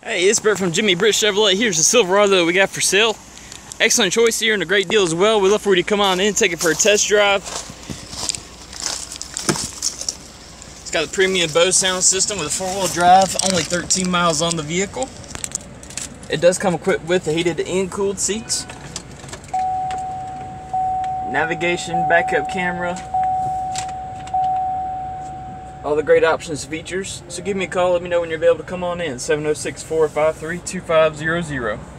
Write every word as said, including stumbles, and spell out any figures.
Hey, it's Bert from Jimmy Britt Chevrolet. Here's the Silverado that we got for sale. Excellent choice here and a great deal as well. We'd love for you to come on in, take it for a test drive. It's got a premium Bose sound system with a four-wheel drive, only thirteen miles on the vehicle. It does come equipped with the heated and cooled seats, navigation, backup camera, all the great options and features. So give me a call, let me know when you're able to come on in. seven oh six, four five three, two five zero zero.